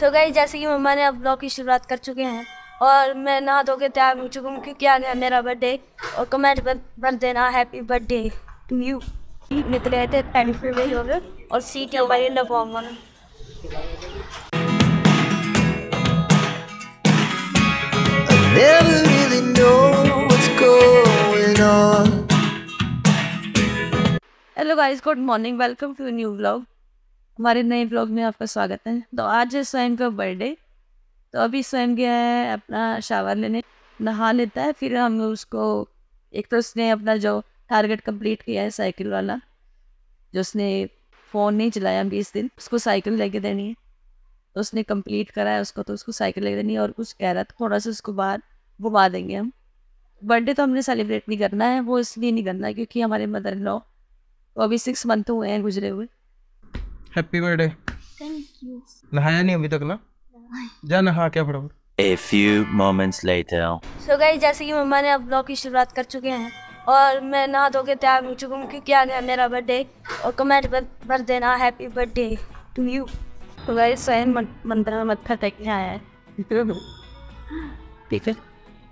सो guys, जैसे कि मम्मा ने अब ब्लॉग की शुरुआत कर चुके हैं और मैं नहा धो के तैयार हो चुका हूँ क्योंकि आज है मेरा बर्थडे। और कमेंट कर देना हैप्पी बर्थडे टू यू। निकले थे और सी के ऊपर इन फॉर्म में Never really know what's going on. Hello guys, good morning, welcome to new vlog. हमारे नए व्लॉग में आपका स्वागत है। तो आज है स्वयं का बर्थडे, तो अभी स्वयं गया है अपना शावर लेने, नहा लेता है, फिर हम उसको एक तो उसने अपना जो टारगेट कंप्लीट किया है साइकिल वाला, जो उसने फ़ोन नहीं चलाया 20 दिन, उसको साइकिल लेके देनी है, तो उसने कंप्लीट करा है उसको, तो उसको साइकिल लेके देनी है। और कुछ कह रहा था थोड़ा सा उसको बाहर घुमा देंगे हम। बर्थडे तो हमने सेलिब्रेट नहीं करना है, वो इसलिए नहीं करना है क्योंकि हमारे मदर इन लॉ तो अभी 6 मंथ हुए हैं गुजरे हुए। Happy birthday. Thank you. नहाया नहीं अभी तक ना? जा नहा क्या फटाफट। A few moments later. So guys, जैसे कि मम्मा ने अब ब्लॉग की शुरुआत कर चुके हैं और मैं नहा धो के तैयार हो चुका हूँ क्योंकि आज है मेरा बर्थडे। और कमेंट कर देना हैप्पी बर्थडे टू यू। तो गाइस, स्वयं मंदिर में मत्था टेकने आया है। ठीक है,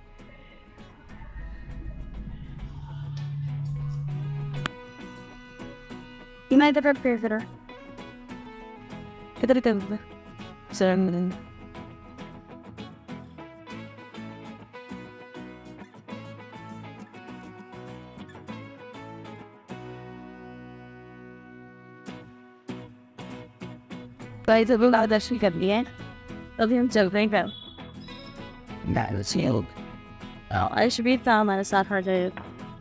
इधर सर गाइस, अभी दर्शन कर लिए हैं, अभी हम चल रहे हैं। भी था हमारे साथ आ जाए।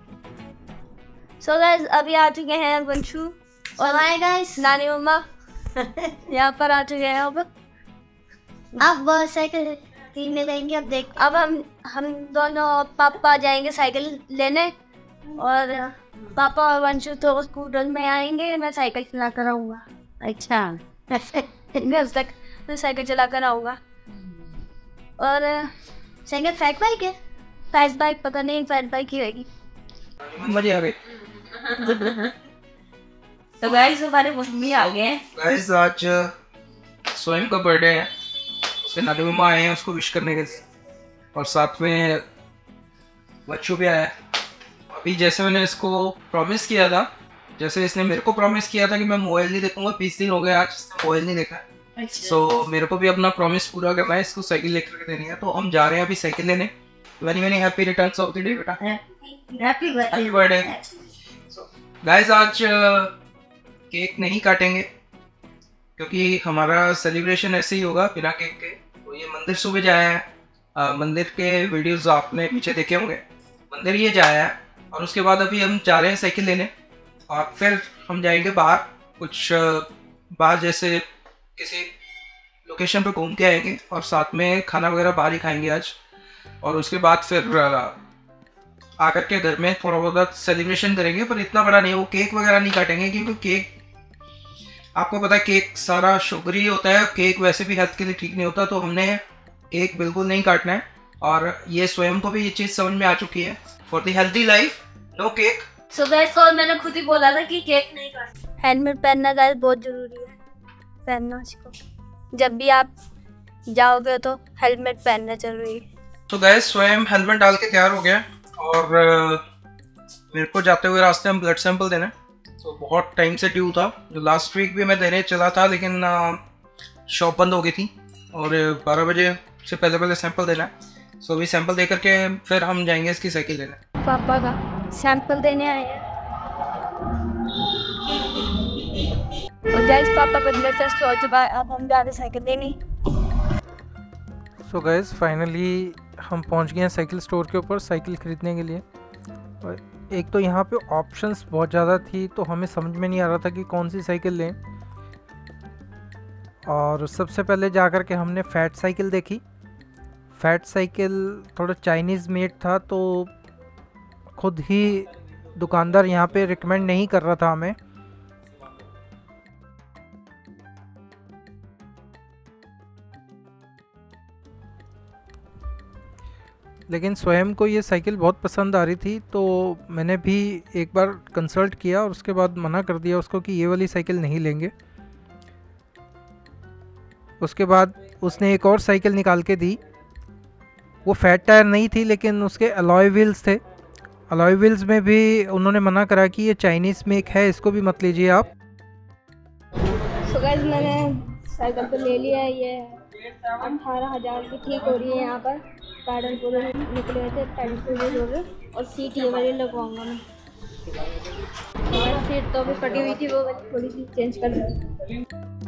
सो गाइस, अभी आ चुके हैं वंशु और हाय गाइस, नानी मम्मा यहाँ पर आ चुके हैं। अब साइकिल में जाएंगे। अब देख, अब हम दोनों पापा जाएंगे साइकिल लेने और पापा और वंशु तो स्कूटर में आएंगे, मैं साइकिल चला कर आऊँगा। अच्छा, घर तक मैं साइकिल चला कर आऊँगा। और साइकिल फैट बाइक है, फैट बाइक पता नहीं, फैट बाइक ही होगी। मजे आ गए। तो गाइस, हमारे मम्मी आ गए हैं। गाइस, आज स्वयं का बर्थडे है, उसके नानी मम्मा आए हैं उसको विश करने के लिए, और साथ में बच्चों भी आया है। अभी जैसे मैंने इसको प्रॉमिस किया था, जैसे इसने मेरे को प्रॉमिस किया था कि मैं मोबाइल नहीं देखूंगा, 20 दिन हो गए आज मोबाइल नहीं देखा। सो मेरे को भी अपना प्रॉमिस पूरा करना है, इसको साइकिल लेकर देनी है। तो हम जा रहे हैं अभी साइकिल लेने। Very very happy returns of the day बेटा। Happy birthday. गाइस, आज केक नहीं काटेंगे क्योंकि हमारा सेलिब्रेशन ऐसे ही होगा बिना केक के। तो ये मंदिर सुबह जाया है, मंदिर के वीडियोस आपने पीछे देखे होंगे। मंदिर ये जाया है और उसके बाद अभी हम जा रहे हैं साइकिल लेने और फिर हम जाएंगे बाहर, कुछ बाहर जैसे किसी लोकेशन पे घूम के आएंगे और साथ में खाना वगैरह बाहर ही खाएंगे आज। और उसके बाद फिर आकर के घर में थोड़ा बहुत सेलिब्रेशन करेंगे, पर इतना बड़ा नहीं, वो केक वगैरह नहीं काटेंगे क्योंकि केक आपको पता है केक सारा शुगरी होता है, केक वैसे भी हेल्थ के लिए ठीक नहीं होता। तो हमने केक बिल्कुल नहीं काटना है और ये स्वयं को भी ये चीज़ समझ में आ चुकी है। For the healthy life no cake. So guys, और मैंने खुद ही बोला था कि केक नहीं काटना। हेलमेट पहनना गाइस बहुत जरूरी है, पहनना सीखो। जब भी आप जाओगे तो हेलमेट पहनना जरूरी है। तो गाइस, स्वयं हेलमेट डाल के तैयार हो गया और मेरे को जाते हुए रास्ते में ब्लड सैंपल देना, तो बहुत टाइम से ड्यू था। जो लास्ट वीक भी मैं देने चला था लेकिन शॉप बंद हो गई थी और 12 बजे से पहले सैंपल देना है। सो अभी सैंपल दे करके फिर हम जाएंगे इसकी साइकिल लेने। पापा का सैंपल देने आए हैं और गाइस, पापा का ब्लड टेस्ट हो चुका है, अब हम जा रहे साइकिल लेने। सो गाइस, फाइनली हम पहुंच गए हैं साइकिल स्टोर के ऊपर साइकिल ख़रीदने के लिए। और एक तो यहाँ पे ऑप्शंस बहुत ज़्यादा थी, तो हमें समझ में नहीं आ रहा था कि कौन सी साइकिल लें। और सबसे पहले जा कर के हमने फैट साइकिल देखी। फैट साइकिल थोड़ा चाइनीज़ मेड था, तो खुद ही दुकानदार यहाँ पे रिकमेंड नहीं कर रहा था हमें। लेकिन स्वयं को ये साइकिल बहुत पसंद आ रही थी, तो मैंने भी एक बार कंसल्ट किया और उसके बाद मना कर दिया उसको कि ये वाली साइकिल नहीं लेंगे। उसके बाद उसने एक और साइकिल निकाल के दी। वो फैट टायर नहीं थी लेकिन उसके अलॉय व्हील्स थे। अलॉय व्हील्स में भी उन्होंने मना करा कि ये चाइनीज़ मेक है, इसको भी मत लीजिए आप। सो गाइस मैंने साइकिल तो ले लिया है। ये 18,000 की ठीक हो रही है। यहाँ पर पैडल पूरे निकले हुए थे, पैडल पूरे हो गए और सीट ये वाली लगवाऊंगा मैं। सीट तो अभी फटी हुई थी, वो थोड़ी सी चेंज कर दी।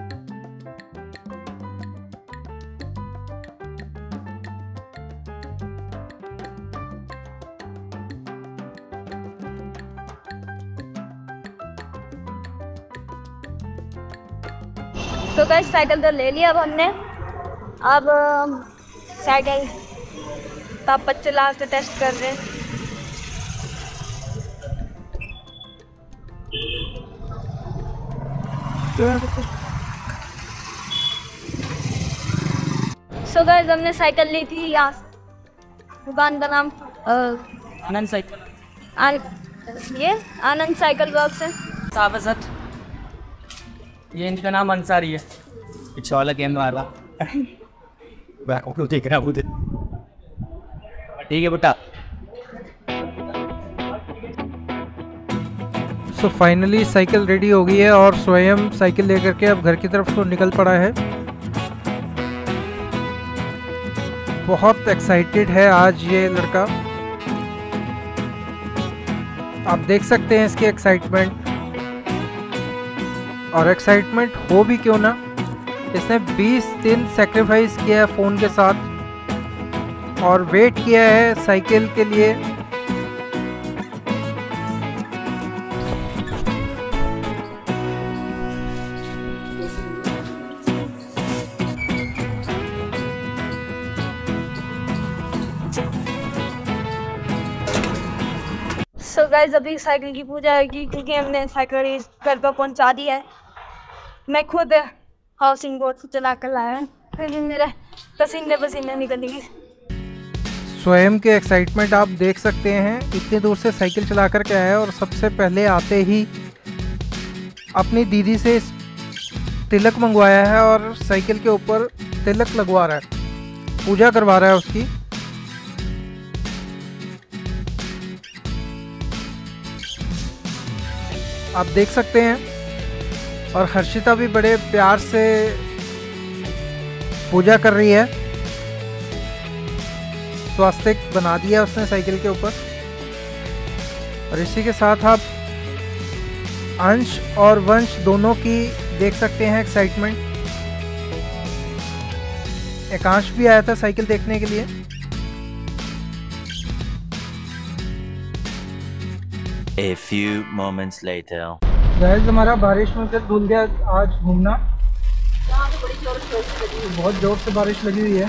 तो गाइस साइकिल तो ले लिया अब हमने। अब साइकिल टॉप पर चला के टेस्ट कर रहे हैं। सो गाइस हमने साइकिल ली थी यहाँ, दुकान का नाम आनंद साइकिल, ये आनंद साइकिल वर्क्स है। साबसत, ये इनका नाम अंसारी है। पीछे वाला गेम वाला देख रहा हूँ। ठीक है बेटा। सो फाइनली साइकिल रेडी हो गई है और स्वयं साइकिल लेकर के अब घर की तरफ तो निकल पड़ा है। बहुत एक्साइटेड है आज ये लड़का, आप देख सकते हैं इसकी एक्साइटमेंट। और एक्साइटमेंट हो भी क्यों ना, इसने 20 दिन सेक्रीफाइस किया है फ़ोन के साथ और वेट किया है साइकिल के लिए। सो गाइस अभी साइकिल की पूजा होगी क्योंकि हमने साइकिल घर पर पहुंचा दी है। मैं खुद हाउसिंग बोर्ड से चला कर लाया है, फिर मेरे पसीने निकलेंगे। स्वयं के एक्साइटमेंट आप देख सकते हैं, इतनी दूर से साइकिल चला कर के आया और सबसे पहले आते ही अपनी दीदी से तिलक मंगवाया है और साइकिल के ऊपर तिलक लगवा रहा है, पूजा करवा रहा है उसकी। आप देख सकते हैं और हर्षिता भी बड़े प्यार से पूजा कर रही है। स्वास्तिक बना दिया उसने साइकिल के ऊपर। और इसी के साथ आप अंश और वंश दोनों की देख सकते हैं एक्साइटमेंट। एकांश भी आया था साइकिल देखने के लिए। A few moments later. Guys हमारा बारिश में फिर धुल गया आज घूमना। बहुत जोर से बारिश लगी हुई है।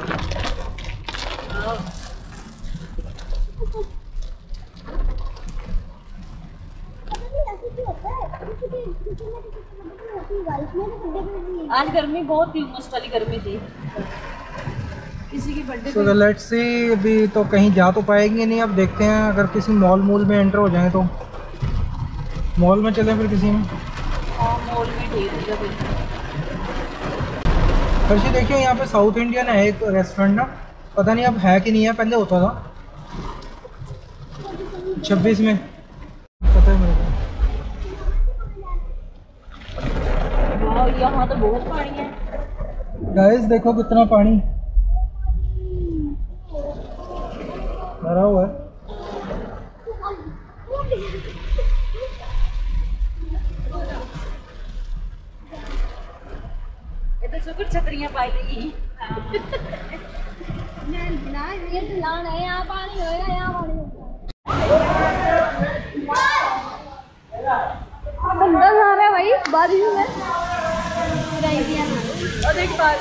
आज गर्मी बहुत थी, उमस वाली गर्मी थी। किसी की बर्थडे तो लेट्स सी, अभी तो कहीं जा तो पाएंगे नहीं। अब देखते हैं अगर किसी मॉल में एंटर हो जाए तो मॉल में चलें फिर किसी में। मॉल में ठीक है। हर्षी देखिए यहाँ पे साउथ इंडियन है एक रेस्टोरेंट ना, पता नहीं अब है कि नहीं है, पहले होता था 26 में, पता है मेरे को। यहाँ तो बहुत पानी है गाइस देखो कितना पानी भरा हुआ है। ये तो सब छतरियां पाई गई। ये ढलान है, यहाँ पानी होएगा, यहाँ पानी बंदा जा रहा है भाई बारिश में। और एक बार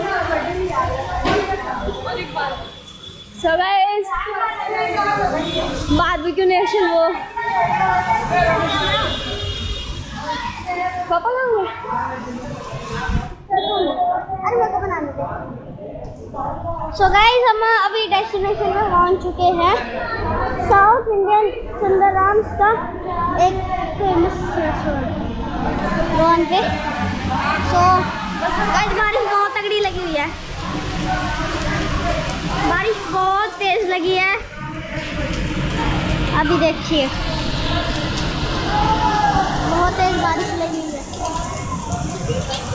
So guys, barbecue nation वो पापा लाऊंगे। अरे मेरे को बनाने दे। So guys, हम अभी डेस्टिनेशन में पहुंच चुके हैं। साउथ इंडियन सुंदराम्स का एक फेमस रेस्टोरेंट वहाँ पे। So guys बारिश बहुत तगड़ी लगी हुई है। बारिश बहुत तेज लगी है, अभी देखिए बहुत तेज बारिश लगी हुई है।